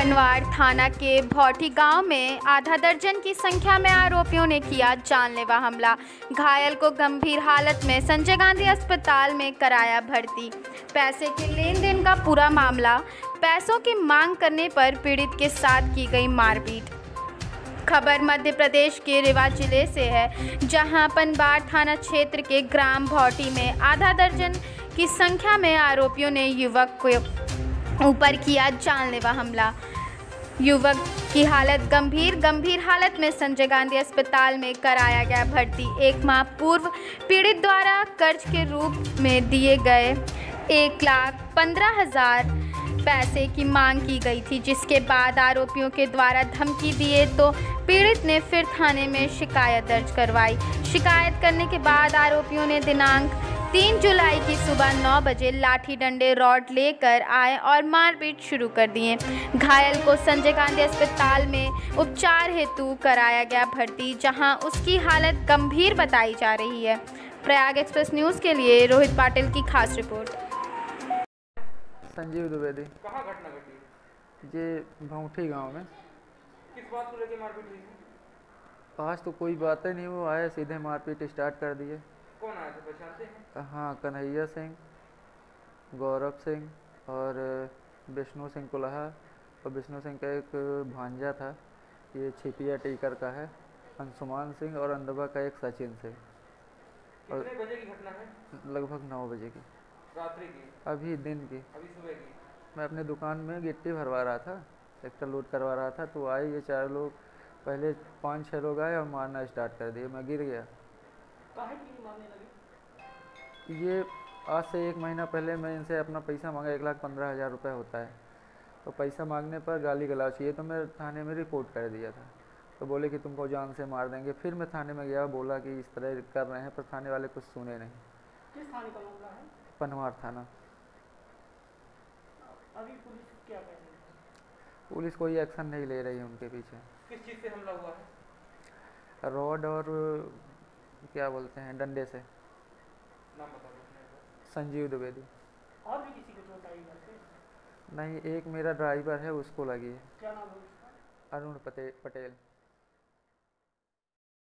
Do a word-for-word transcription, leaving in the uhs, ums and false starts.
पनवाड़ थाना के भौठी गांव में आधा दर्जन की संख्या में आरोपियों ने किया जानलेवा हमला। घायल को गंभीर हालत में संजय गांधी अस्पताल में कराया भर्ती। पैसे के लेन देन का पूरा मामला। पैसों की मांग करने पर पीड़ित के साथ की गई मारपीट। खबर मध्य प्रदेश के रीवा जिले से है, जहां पनवाड़ थाना क्षेत्र के ग्राम भौठी में आधा दर्जन की संख्या में आरोपियों ने युवक को ऊपर किया जानलेवा हमला। युवक की हालत गंभीर गंभीर हालत में संजय गांधी अस्पताल में कराया गया भर्ती। एक माह पूर्व पीड़ित द्वारा कर्ज के रूप में दिए गए एक लाख पंद्रह हजार पैसे की मांग की गई थी, जिसके बाद आरोपियों के द्वारा धमकी दिए तो पीड़ित ने फिर थाने में शिकायत दर्ज करवाई। शिकायत करने के बाद आरोपियों ने दिनांक तीन जुलाई की सुबह नौ बजे लाठी डंडे रॉड लेकर आए और मारपीट शुरू कर दिए। घायल को संजय गांधी अस्पताल में उपचार हेतु कराया गया भर्ती, जहां उसकी हालत गंभीर बताई जा रही है। प्रयाग एक्सप्रेस न्यूज़ के लिए रोहित पाटिल की खास रिपोर्ट। संजीव द्विवेदी। कहाँ घटना घटी? ये भौठी गांव में। किस बात को लेकर मारपीट हुई? आज तो कोई बात ही नहीं, वो आए सीधे मारपीट स्टार्ट कर दिए। कौन आए थे, पहचानते हैं? हाँ, कन्हैया सिंह, गौरव सिंह और विष्णु सिंह कुल्हा, और विष्णु सिंह का एक भांजा था, ये छिपिया टीकर का है, अंशुमान सिंह, और अंदबा का एक सचिन सिंह। कितने बजे की घटना है? लगभग नौ बजे की। रात्रि की? अभी दिन की। अभी सुबह की? मैं अपने दुकान में गिट्टी भरवा रहा था, ट्रैक्टर लोड करवा रहा था, तो आए ये चार लोग। पहले पाँच छः लोग आए और मारना स्टार्ट कर दिए। मैं गिर गया। काहे के लिए मारने लगे? ये आज से एक महीना पहले मैं इनसे अपना पैसा मांगा, एक लाख पंद्रह हज़ार रुपये होता है, तो पैसा मांगने पर गाली गलौज किए, तो मैं थाने में रिपोर्ट कर दिया था। तो बोले कि तुमको जान से मार देंगे। फिर मैं थाने में गया, बोला कि इस तरह कर रहे हैं, पर थाने वाले कुछ सुने नहीं। किस थाने का मामला है? पनवाड़ थाना। अभी पुलिस क्या कह रही है? पुलिस कोई एक्शन नहीं ले रही है उनके पीछे। किस चीज़ से हमला हुआ है? रॉड और क्या बोलते हैं, डंडे से। नाम बता दो। संजीव द्विवेदी। और भी किसी को चोट आई घर से? नहीं, एक मेरा ड्राइवर है, उसको लगी है। क्या नाम है उसका? अरुण पटेल।